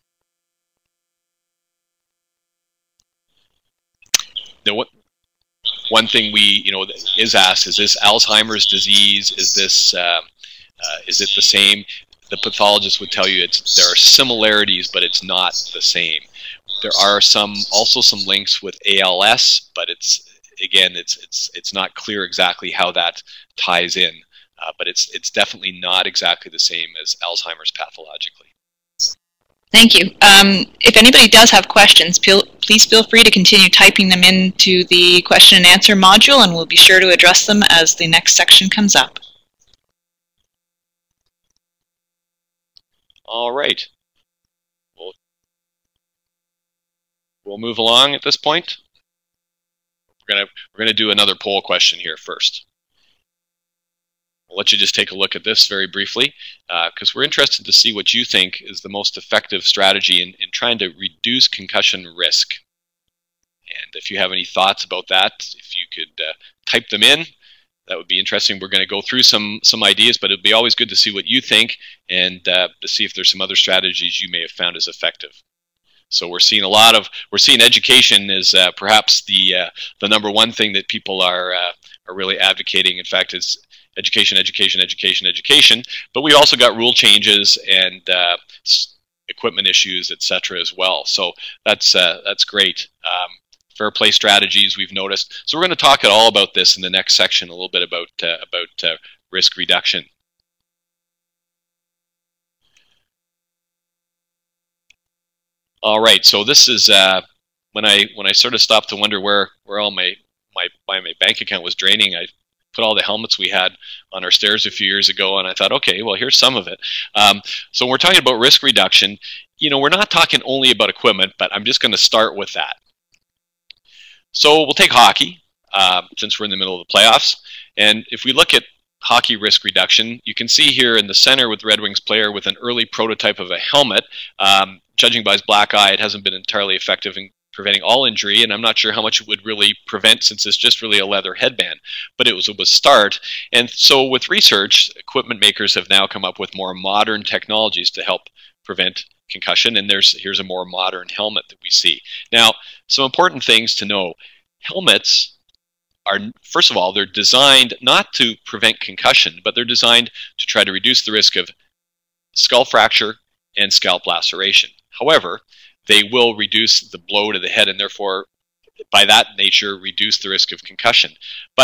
Now, one thing is asked: is this Alzheimer's disease? Is it the same? The pathologist would tell you there are similarities, but it's not the same. There are also some links with ALS, but it's not clear exactly how that ties in. But it's definitely not exactly the same as Alzheimer's pathologically. Thank you. If anybody does have questions, please feel free to continue typing them into the question and answer module, and we'll be sure to address them as the next section comes up. All right. We'll move along at this point. We're gonna do another poll question here first. I'll let you just take a look at this very briefly, because we're interested to see what you think is the most effective strategy in trying to reduce concussion risk. And if you have any thoughts about that, if you could type them in, that would be interesting. We're going to go through some ideas, but it'd be always good to see what you think and to see if there's some other strategies you may have found as effective. So we're seeing education is perhaps the number one thing that people are really advocating. In fact, it's education. But we also got rule changes and equipment issues, etc. as well. So that's great. Fair play strategies we've noticed. So we're going to talk all about this in the next section, a little bit about risk reduction. All right, so this is when I sort of stopped to wonder where all my bank account was draining. I put all the helmets we had on our stairs a few years ago, and I thought, okay, well, here's some of it. So when we're talking about risk reduction, we're not talking only about equipment, but I'm just going to start with that. So we'll take hockey, since we're in the middle of the playoffs, and if we look at hockey risk reduction, you can see here in the center with the Red Wings player with an early prototype of a helmet. Judging by his black eye, it hasn't been entirely effective in preventing all injury, and I'm not sure how much it would really prevent since it's just really a leather headband, but it was a start. And so with research, equipment makers have now come up with more modern technologies to help prevent concussion, and here's a more modern helmet that we see. Now, some important things to know. Helmets are, first of all, they're designed not to prevent concussion, but they're designed to try to reduce the risk of skull fracture and scalp laceration. However, they will reduce the blow to the head and therefore, by that nature, reduce the risk of concussion. But,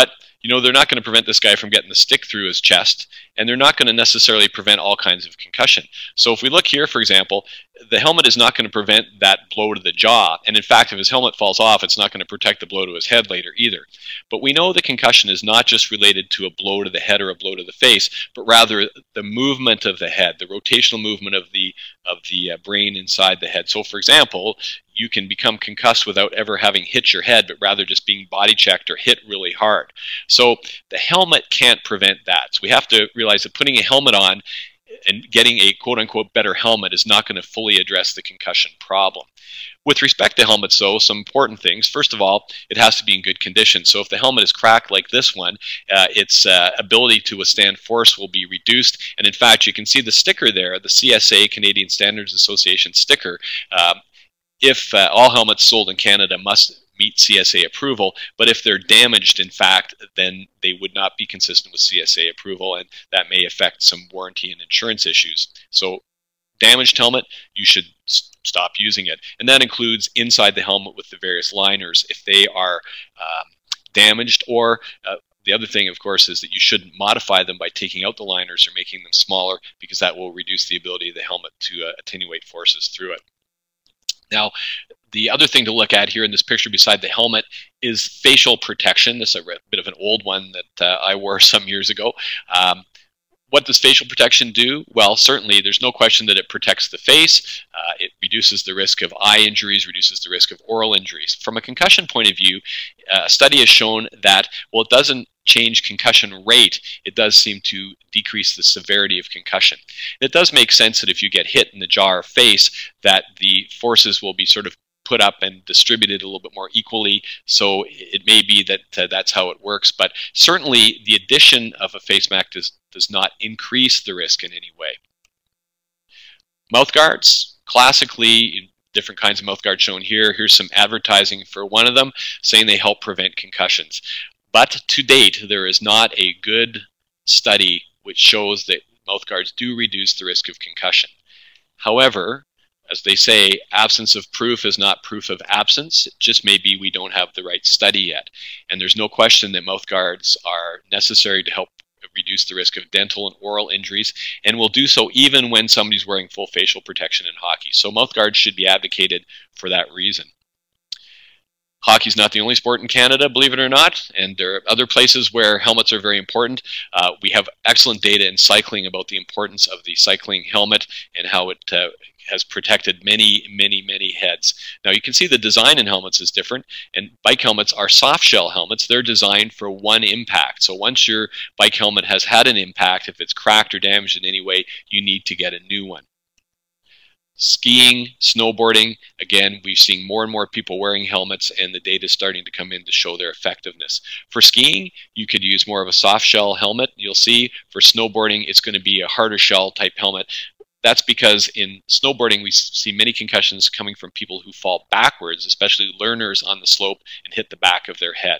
you know, they're not going to prevent this guy from getting the stick through his chest, and they're not going to necessarily prevent all kinds of concussion. So if we look here, for example, the helmet is not going to prevent that blow to the jaw, and in fact, if his helmet falls off, it's not going to protect the blow to his head later either. But we know the concussion is not just related to a blow to the head or a blow to the face, but rather the movement of the head, the rotational movement of the brain inside the head. So for example, you can become concussed without ever having hit your head, but rather just being body checked or hit really hard. So the helmet can't prevent that. So we have to realize that putting a helmet on and getting a quote-unquote better helmet is not going to fully address the concussion problem. With respect to helmets, though, some important things. First of all, it has to be in good condition. So if the helmet is cracked like this one, its ability to withstand force will be reduced. And in fact, you can see the sticker there, the CSA, Canadian Standards Association sticker. If all helmets sold in Canada must meet CSA approval, but if they're damaged, in fact, then they would not be consistent with CSA approval, and that may affect some warranty and insurance issues. So damaged helmet, you should stop using it. And that includes inside the helmet with the various liners if they are damaged, or the other thing, of course, is that you shouldn't modify them by taking out the liners or making them smaller, because that will reduce the ability of the helmet to attenuate forces through it. Now, the other thing to look at here in this picture beside the helmet is facial protection. This is a bit of an old one that I wore some years ago. What does facial protection do? Well, certainly there's no question that it protects the face. It reduces the risk of eye injuries, reduces the risk of oral injuries. From a concussion point of view, a study has shown that, well, it doesn't change concussion rate. It does seem to decrease the severity of concussion. It does make sense that if you get hit in the jaw or face, that the forces will be sort of put up and distributed a little bit more equally. So it may be that that's how it works, but certainly the addition of a face mask does not increase the risk in any way. Mouth guards, classically, different kinds of mouth guards shown here. Here's some advertising for one of them saying they help prevent concussions. But to date, there is not a good study which shows that mouth guards do reduce the risk of concussion. However, as they say, absence of proof is not proof of absence. It just may be we don't have the right study yet. And there's no question that mouth guards are necessary to help reduce the risk of dental and oral injuries, and will do so even when somebody's wearing full facial protection in hockey. So mouth guards should be advocated for that reason. Hockey's not the only sport in Canada, believe it or not, and there are other places where helmets are very important. We have excellent data in cycling about the importance of the cycling helmet and how it has protected many heads. Now you can see the design in helmets is different, and bike helmets are soft shell helmets. They're designed for one impact. So once your bike helmet has had an impact, if it's cracked or damaged in any way, you need to get a new one. Skiing, snowboarding, again, we're seeing more and more people wearing helmets, and the data is starting to come in to show their effectiveness. For skiing, you could use more of a soft shell helmet. You'll see for snowboarding, it's going to be a harder shell type helmet. That's because in snowboarding, we see many concussions coming from people who fall backwards, especially learners on the slope, and hit the back of their head.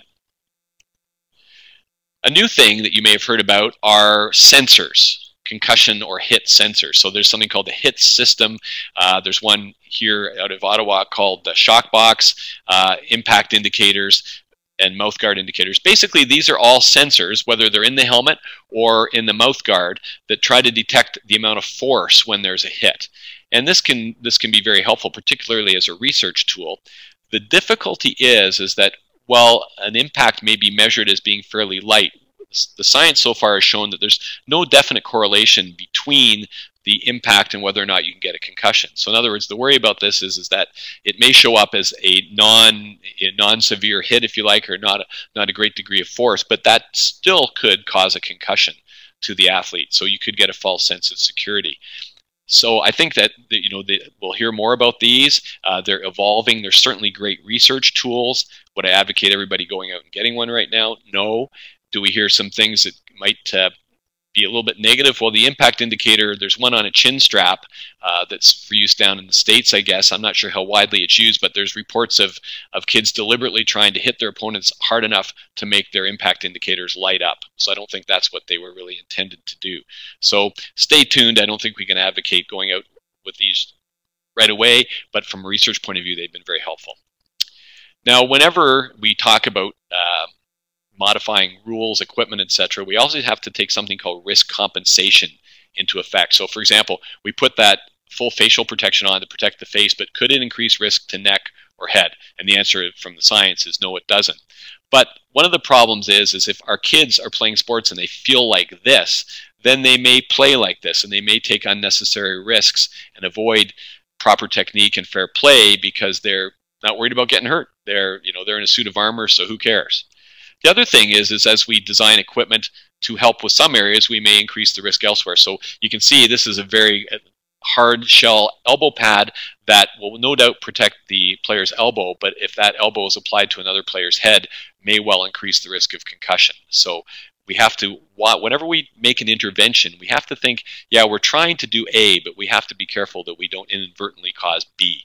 A new thing that you may have heard about are sensors, concussion or hit sensors. So there's something called the HIT system. There's one here out of Ottawa called the Shockbox, impact indicators, and mouth guard indicators. Basically, these are all sensors, whether they're in the helmet or in the mouth guard, that try to detect the amount of force when there's a hit. And this can be very helpful, particularly as a research tool. The difficulty is that while an impact may be measured as being fairly light, the science so far has shown that there's no definite correlation between the impact and whether or not you can get a concussion. So in other words, the worry about this is that it may show up as a non-severe hit, if you like, or not a great degree of force, but that still could cause a concussion to the athlete. So you could get a false sense of security. So I think that we'll hear more about these. They're evolving. There's certainly great research tools. Would I advocate everybody going out and getting one right now? No. Do we hear some things that might be a little bit negative? Well, the impact indicator, there's one on a chin strap that's for use down in the States, I guess. I'm not sure how widely it's used, but there's reports of kids deliberately trying to hit their opponents hard enough to make their impact indicators light up. So I don't think that's what they were really intended to do. So stay tuned. I don't think we can advocate going out with these right away, but from a research point of view, they've been very helpful. Now, whenever we talk about modifying rules, equipment, etc., we also have to take something called risk compensation into effect. So for example, we put that full facial protection on to protect the face, but could it increase risk to neck or head? And the answer from the science is no, it doesn't. But one of the problems is if our kids are playing sports and they feel like this, then they may play like this and they may take unnecessary risks and avoid proper technique and fair play because they're not worried about getting hurt. They're in a suit of armor, so who cares? The other thing is as we design equipment to help with some areas, we may increase the risk elsewhere. So you can see this is a very hard shell elbow pad that will no doubt protect the player's elbow, but if that elbow is applied to another player's head, may well increase the risk of concussion. So we have to, whenever we make an intervention, we have to think, yeah, we're trying to do A, but we have to be careful that we don't inadvertently cause B.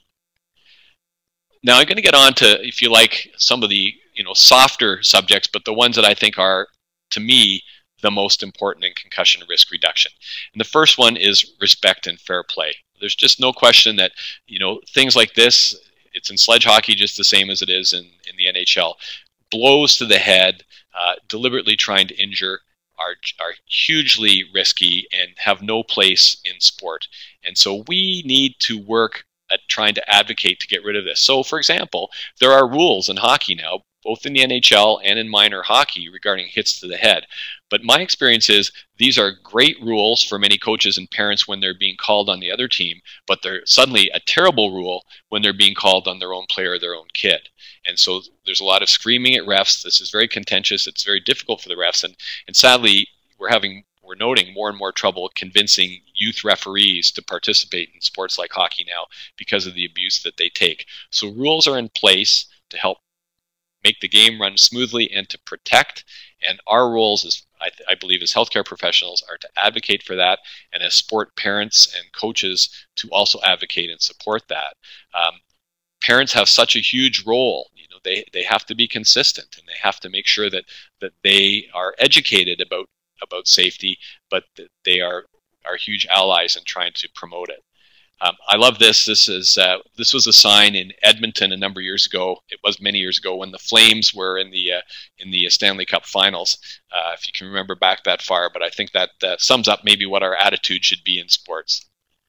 Now I'm going to get on to, if you like, some of the softer subjects, but the ones that I think are, to me, the most important in concussion risk reduction. And the first one is respect and fair play. There's just no question that things like this, it's in sledge hockey just the same as it is in the NHL. Blows to the head, deliberately trying to injure, are hugely risky and have no place in sport. And so we need to work at trying to advocate to get rid of this. So for example, there are rules in hockey now, both in the NHL and in minor hockey, regarding hits to the head. But my experience is these are great rules for many coaches and parents when they're being called on the other team, but they're suddenly a terrible rule when they're being called on their own player or their own kid. And so there's a lot of screaming at refs. This is very contentious. It's very difficult for the refs. And sadly, we're noting more and more trouble convincing youth referees to participate in sports like hockey now because of the abuse that they take. So rules are in place to help make the game run smoothly and to protect. And our roles, as I believe, as healthcare professionals, are to advocate for that, and as sport parents and coaches to also advocate and support that. Parents have such a huge role. They have to be consistent, and they have to make sure that they are educated about safety, but that they are huge allies in trying to promote it. I love this. This was a sign in Edmonton a number of years ago. It was many years ago when the Flames were in the Stanley Cup Finals. If you can remember back that far, but I think that sums up maybe what our attitude should be in sports.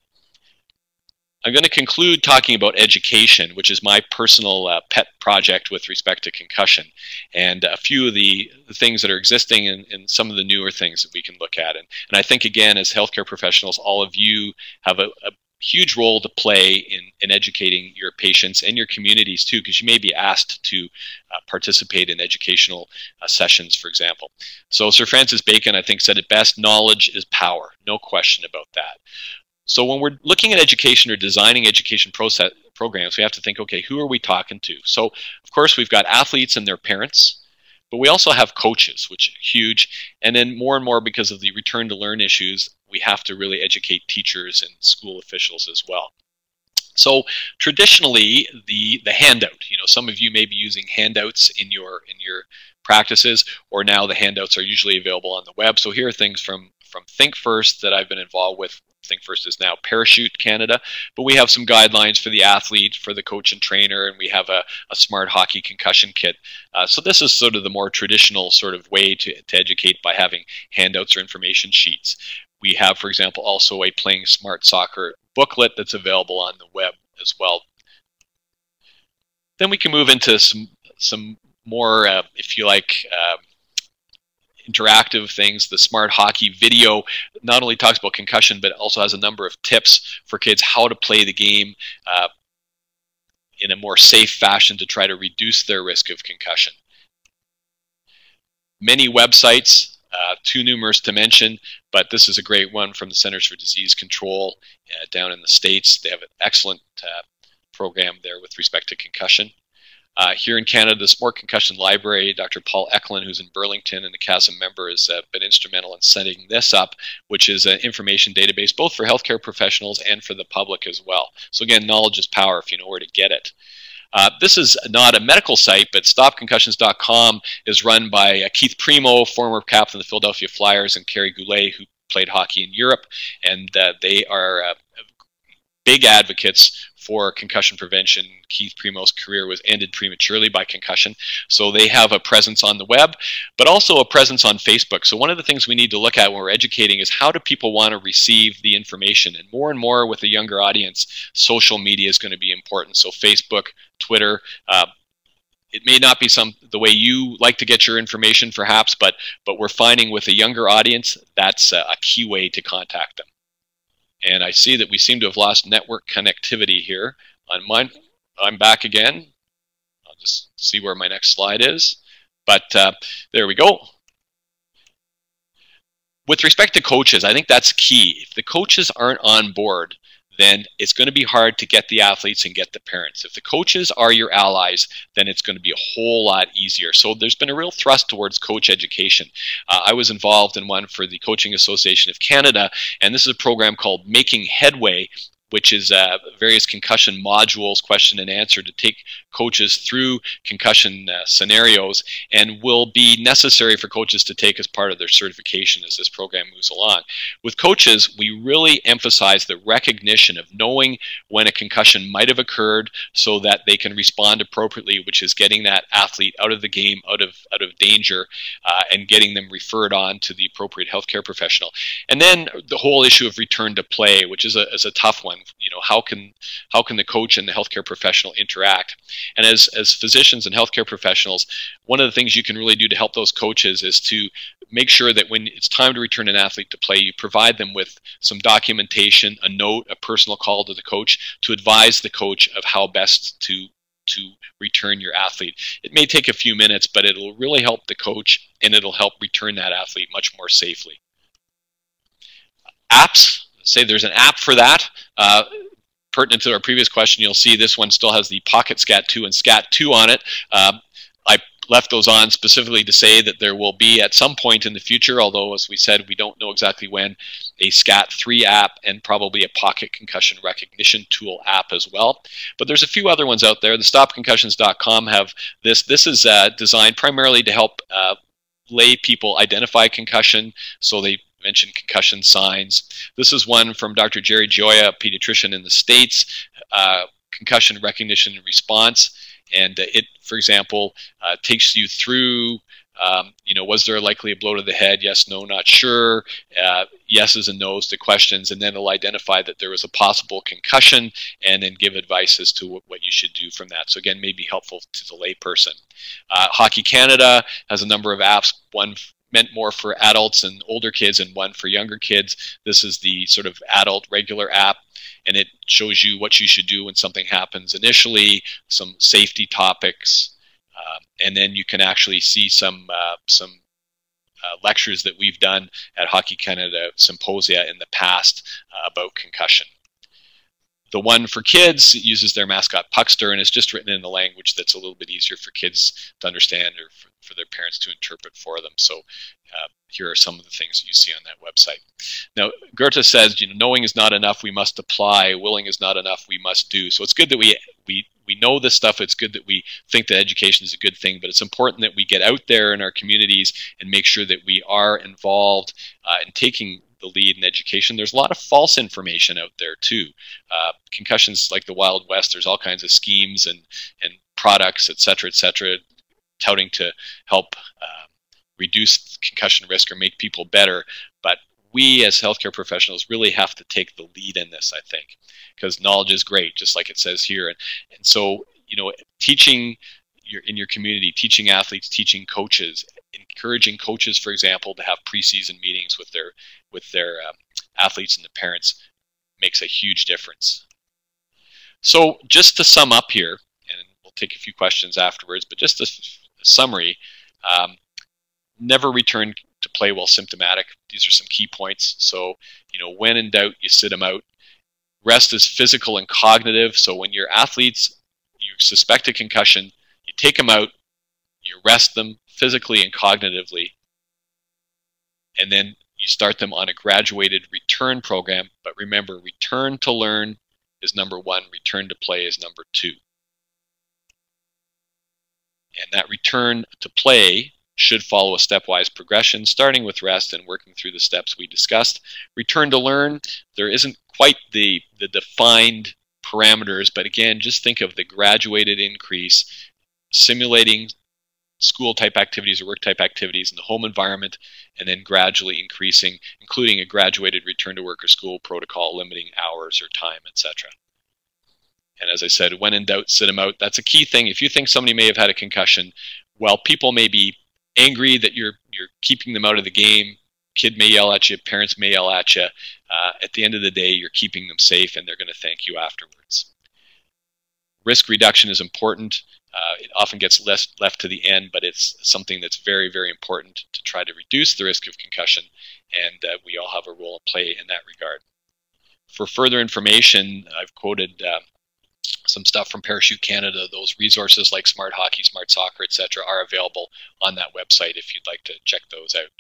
I'm going to conclude talking about education, which is my personal pet project with respect to concussion, and a few of the things that are existing and some of the newer things that we can look at. And I think, again, as healthcare professionals, all of you have a huge role to play in educating your patients and your communities too, because you may be asked to participate in educational sessions, for example. So Sir Francis Bacon, I think, said it best: knowledge is power. No question about that. So when we're looking at education or designing education programs, we have to think, okay, who are we talking to? So of course we've got athletes and their parents, but we also have coaches, which are huge. And then more and more, because of the return to learn issues, we have to really educate teachers and school officials as well. So traditionally, the handout, some of you may be using handouts in your practices, or now the handouts are usually available on the web. So here are things from Think First that I've been involved with. Think First is now Parachute Canada, but we have some guidelines for the athlete, for the coach and trainer, and we have a smart hockey concussion kit. So this is sort of the more traditional sort of way to educate, by having handouts or information sheets. We have, for example, also a Playing Smart Soccer booklet that's available on the web as well. Then we can move into some more, if you like, interactive things. The Smart Hockey video not only talks about concussion, but also has a number of tips for kids how to play the game in a more safe fashion to try to reduce their risk of concussion. Many websites, too numerous to mention, but this is a great one from the Centers for Disease Control down in the States. They have an excellent program there with respect to concussion. Here in Canada, the Sport Concussion Library, Dr. Paul Eklund, who's in Burlington and a CASM member, has been instrumental in setting this up, which is an information database both for healthcare professionals and for the public as well. So again, knowledge is power if you know where to get it. This is not a medical site, but StopConcussions.com is run by Keith Primo, former captain of the Philadelphia Flyers, and Kerry Goulet, who played hockey in Europe, and they are big advocates for concussion prevention. Keith Primo's career was ended prematurely by concussion. So they have a presence on the web, but also a presence on Facebook. So one of the things we need to look at when we're educating is how do people want to receive the information? And more with a younger audience, social media is going to be important. So Facebook, Twitter, it may not be the way you like to get your information perhaps, but we're finding with a younger audience, that's a key way to contact them. And I see that we seem to have lost network connectivity here on mine. I'm back again. I'll just see where my next slide is. But there we go. With respect to coaches, I think that's key. If the coaches aren't on board, then it's going to be hard to get the athletes and get the parents. If the coaches are your allies, then it's going to be a whole lot easier. So there's been a real thrust towards coach education. I was involved in one for the Coaching Association of Canada, and this is a program called Making Headway, which is various concussion modules, question and answer, to take coaches through concussion scenarios, and will be necessary for coaches to take as part of their certification as this program moves along. With coaches, we really emphasize the recognition of knowing when a concussion might have occurred so that they can respond appropriately, which is getting that athlete out of the game, out of danger, and getting them referred on to the appropriate healthcare professional. And then the whole issue of return to play, which is a tough one. You know, how can the coach and the healthcare professional interact? And as physicians and healthcare professionals, one of the things you can really do to help those coaches is to make sure that when it's time to return an athlete to play, you provide them with some documentation, a note, a personal call to the coach to advise the coach of how best to return your athlete. It may take a few minutes, but it'll really help the coach, and it'll help return that athlete much more safely. Apps. Say there's an app for that. Pertinent to our previous question, you'll see this one still has the Pocket Scat 2 and Scat 2 on it. I left those on specifically to say that there will be at some point in the future, although as we said, we don't know exactly when, a Scat 3 app and probably a Pocket Concussion Recognition Tool app as well. But there's a few other ones out there. The StopConcussions.com have this. This is designed primarily to help lay people identify concussion, so they mentioned concussion signs. This is one from Dr. Jerry Gioia, a pediatrician in the States, concussion recognition and response. And it, for example, takes you through, you know, was there likely a blow to the head? Yes, no, not sure. Yeses and nos to questions, and then it'll identify that there was a possible concussion and then give advice as to what you should do from that. So again, may be helpful to the layperson. Hockey Canada has a number of apps, one meant more for adults and older kids and one for younger kids. This is the sort of adult regular app, and it shows you what you should do when something happens initially, some safety topics, and then you can actually see some lectures that we've done at Hockey Canada symposia in the past about concussion. The one for kids uses their mascot Puckster, and it's just written in a language that's a little bit easier for kids to understand or for their parents to interpret for them. So here are some of the things you see on that website. Now, Goethe says, you know, knowing is not enough, we must apply. Willing is not enough, we must do. So it's good that we know this stuff. It's good that we think that education is a good thing, but it's important that we get out there in our communities and make sure that we are involved in taking the lead in education. There's a lot of false information out there too. Concussions like the Wild West, there's all kinds of schemes and products, et cetera, touting to help reduce concussion risk or make people better. But we as healthcare professionals really have to take the lead in this, I think, because knowledge is great, just like it says here. And so, you know, teaching in your community, teaching athletes, teaching coaches, encouraging coaches, for example, to have preseason meetings with their athletes and the parents makes a huge difference. So just to sum up here, and we'll take a few questions afterwards, but just a summary, never return to play while symptomatic. These are some key points. So, you know, when in doubt, you sit them out. Rest is physical and cognitive. So when your athletes, you suspect a concussion, you take them out, you rest them physically and cognitively, and then you start them on a graduated return program. But remember, return to learn is number one, return to play is number two. And that return to play should follow a stepwise progression, starting with rest and working through the steps we discussed. Return to learn, there isn't quite the defined parameters, but again, just think of the graduated increase, simulating school type activities or work type activities in the home environment, and then gradually increasing, including a graduated return to work or school protocol limiting hours or time, etc. And as I said, when in doubt, sit them out. That's a key thing. If you think somebody may have had a concussion, while people may be angry that you're keeping them out of the game, kid may yell at you, parents may yell at you, at the end of the day, you're keeping them safe and they're going to thank you afterwards. Risk reduction is important. It often gets left to the end, but it's something that's very, very important to try to reduce the risk of concussion, and we all have a role to play in that regard. For further information, I've quoted some stuff from Parachute Canada. Those resources like Smart Hockey, Smart Soccer, etc. are available on that website if you'd like to check those out.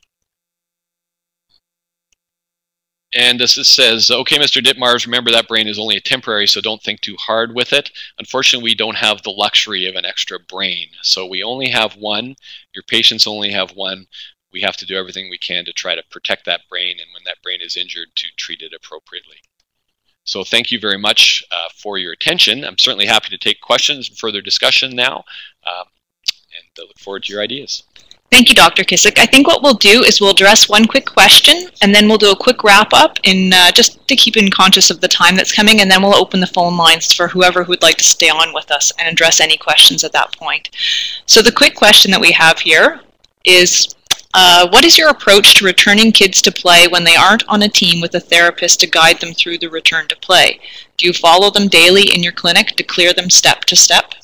And this says, okay, Mr. Ditmars, remember that brain is only a temporary, so don't think too hard with it. Unfortunately, we don't have the luxury of an extra brain. So we only have one. Your patients only have one. We have to do everything we can to try to protect that brain, and when that brain is injured, to treat it appropriately. So thank you very much for your attention. I'm certainly happy to take questions and further discussion now, and I look forward to your ideas. Thank you, Dr. Kissick. I think what we'll do is we'll address one quick question, and then we'll do a quick wrap-up just to keep in conscious of the time that's coming, and then we'll open the phone lines for whoever would like to stay on with us and address any questions at that point. So the quick question that we have here is, what is your approach to returning kids to play when they aren't on a team with a therapist to guide them through the return to play? Do you follow them daily in your clinic to clear them step to step?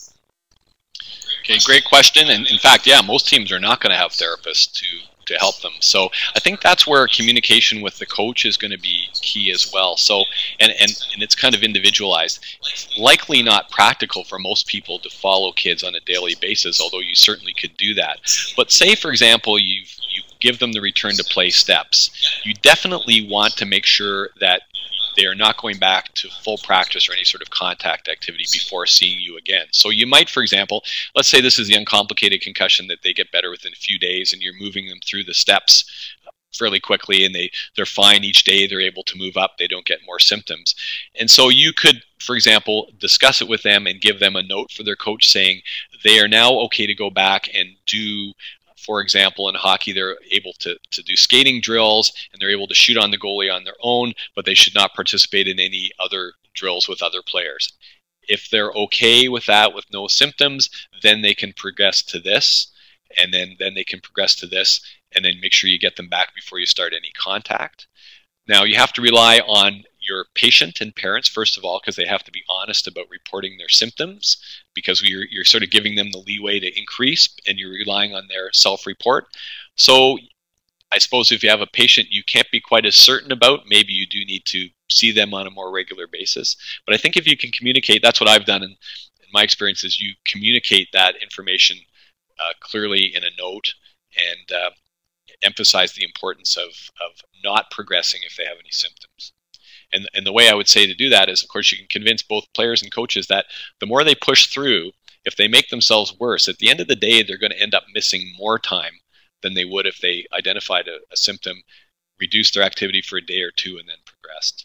Okay, great question. And in fact, yeah, most teams are not going to have therapists to help them. So I think that's where communication with the coach is going to be key as well. So, and it's kind of individualized. It's likely not practical for most people to follow kids on a daily basis, although you certainly could do that. But say, for example, you give them the return to play steps. You definitely want to make sure that they are not going back to full practice or any sort of contact activity before seeing you again. So you might, for example, let's say this is the uncomplicated concussion that they get better within a few days, and you're moving them through the steps fairly quickly, and they're fine each day, they're able to move up, they don't get more symptoms. And so you could, for example, discuss it with them and give them a note for their coach saying they are now okay to go back and do, for example, in hockey, they're able to do skating drills, and they're able to shoot on the goalie on their own, but they should not participate in any other drills with other players. If they're okay with that, with no symptoms, then they can progress to this, and then they can progress to this, and then make sure you get them back before you start any contact. Now, you have to rely on your patient and parents, first of all, because they have to be honest about reporting their symptoms, because you're sort of giving them the leeway to increase, and you're relying on their self-report. So I suppose if you have a patient you can't be quite as certain about, maybe you do need to see them on a more regular basis. But I think if you can communicate, that's what I've done in my experience, is you communicate that information clearly in a note, and emphasize the importance of not progressing if they have any symptoms. And the way I would say to do that is, of course, you can convince both players and coaches that the more they push through, if they make themselves worse, at the end of the day, they're going to end up missing more time than they would if they identified a symptom, reduced their activity for a day or two, and then progressed.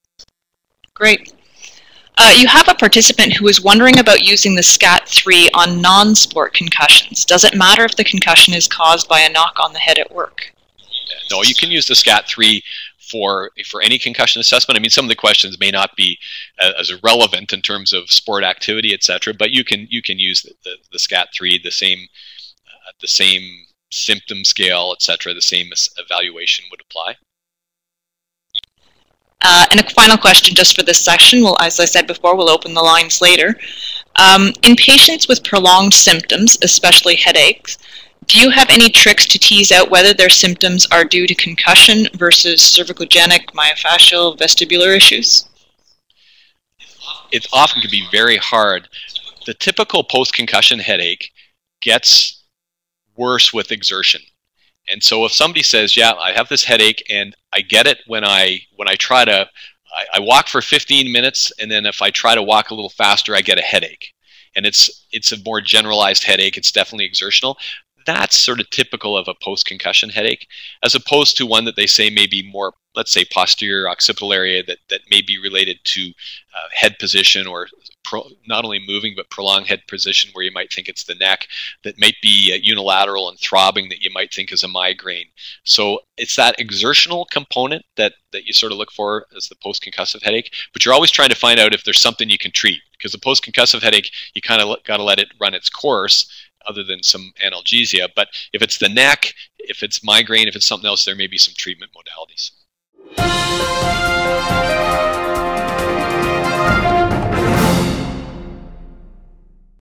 Great. You have a participant who is wondering about using the SCAT-3 on non-sport concussions. Does it matter if the concussion is caused by a knock on the head at work? No, you can use the SCAT-3 for any concussion assessment. I mean, some of the questions may not be as relevant in terms of sport activity, etc., but you can use the SCAT-3, the same symptom scale, etc., the same evaluation would apply. And a final question just for this section. Well, as I said before, we'll open the lines later. In patients with prolonged symptoms, especially headaches, do you have any tricks to tease out whether their symptoms are due to concussion versus cervicogenic, myofascial, vestibular issues? It often can be very hard. The typical post-concussion headache gets worse with exertion. And so if somebody says, yeah, I have this headache and I get it when I try to, I walk for 15 minutes, and then if I try to walk a little faster, I get a headache. And it's a more generalized headache. It's definitely exertional. that's sort of typical of a post-concussion headache, as opposed to one that they say may be more, let's say, posterior occipital area that may be related to head position, or not only moving but prolonged head position, where you might think it's the neck, that might be unilateral and throbbing that you might think is a migraine. So it's that exertional component that you sort of look for as the post-concussive headache, but you're always trying to find out if there's something you can treat, because the post-concussive headache, you kind of got to let it run its course other than some analgesia. But if it's the neck, if it's migraine, if it's something else, there may be some treatment modalities.